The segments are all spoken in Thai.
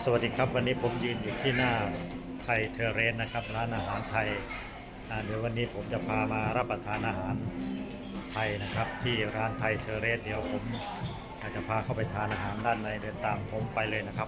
สวัสดีครับวันนี้ผมยืนอยู่ที่หน้าไทยเทเรสนะครับร้านอาหารไทยเดี๋ยววันนี้ผมจะพามารับประทานอาหารไทยนะครับที่ร้านไทยเทเรสเดี๋ยวผมจะพาเข้าไปทานอาหารด้านในเดินตามผมไปเลยนะครับ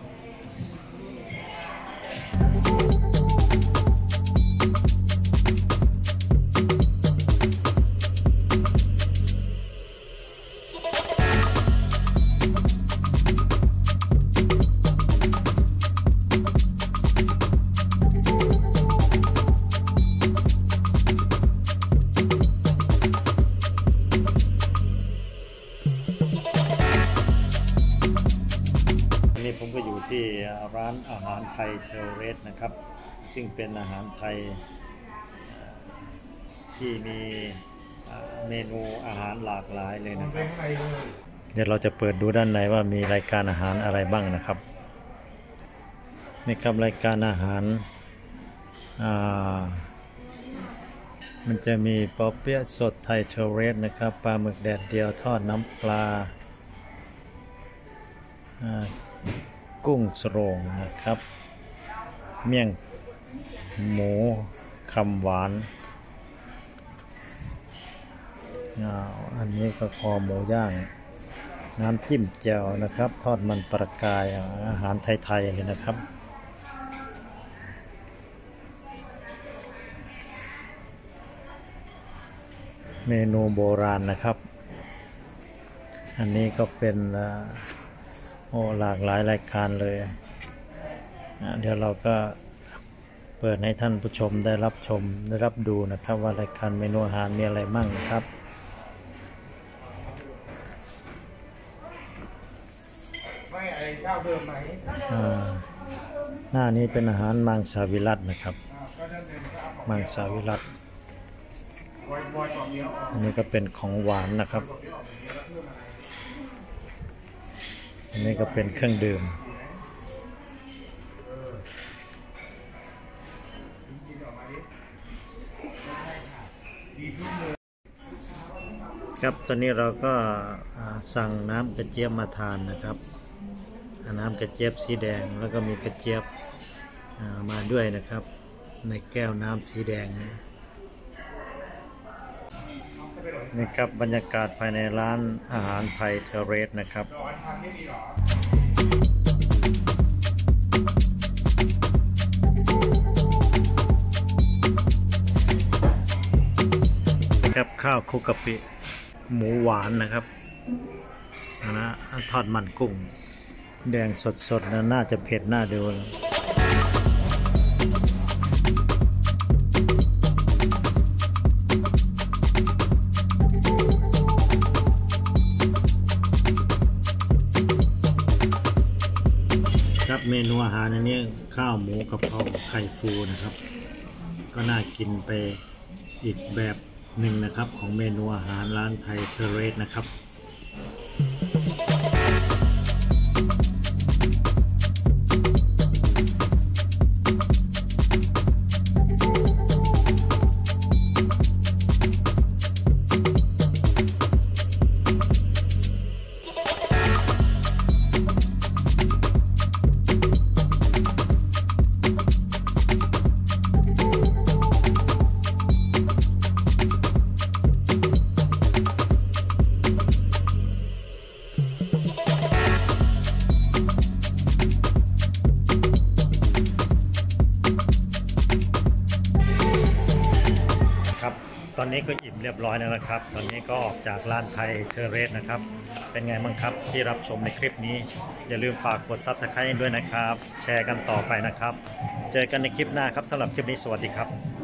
ผมก็อยู่ที่ร้านอาหารไทยเทเรสนะครับซึ่งเป็นอาหารไทยที่มีเมนูอาหารหลากหลายเลยนะครับเดี๋ยวเราจะเปิดดูด้านในว่ามีรายการอาหารอะไรบ้างนะครับนี่ครับรายการอาหารมันจะมีปอเปี๊ยะสดไทยเทเรสนะครับปลาหมึกแดดเดียวทอดน้ำปลากุ้งสโรงนะครับเมี่ยงหมูคำหวานอันนี้ก็คอหมูย่างน้ำจิ้มแจ่วนะครับทอดมันปลากายอาหารไทยๆเลยนะครับเมนูโบราณนะครับอันนี้ก็เป็นหลากหลายรายการเลยเดี๋ยวเราก็เปิดให้ท่านผู้ชมได้รับชมได้รับดูนะครับว่ารายการเมนูอาหารมีอะไรบ้างนะครับไม่ไอ้เจ้าเดิมไหมหน้านี้เป็นอาหารมังสวิรัตินะครับมังสวิรัติอันนี้ก็เป็นของหวานนะครับอันนี้ก็เป็นเครื่องดื่มครับตอนนี้เราก็สั่งน้ำกระเจี๊ยบมาทานนะครับน้ำกระเจี๊ยบสีแดงแล้วก็มีกระเจี๊ยบมาด้วยนะครับในแก้วน้ำสีแดงนี่ครับบรรยากาศภายในร้านอาหารไทยเทเรสนะครับครับข้าวคลุกกะปิหมูหวานนะครับนะทอดมันกุ้งแดงสดๆนะน่าจะเผ็ดน่าดูครับเมนูอาหารอันนี้ข้าวหมูกะเพราไข่ฟูนะครับก็น่ากินไปอีกแบบหนึ่งนะครับของเมนูอาหารร้านไทยเทเรสนะครับตอนนี้ก็อิ่มเรียบร้อยแล้วนะครับตอนนี้ก็ออกจากร้านไทยเทเรสนะครับเป็นไงบ้างครับที่รับชมในคลิปนี้อย่าลืมฝากกด Subscribe ด้วยนะครับแชร์กันต่อไปนะครับเจอกันในคลิปหน้าครับสำหรับคลิปนี้สวัสดีครับ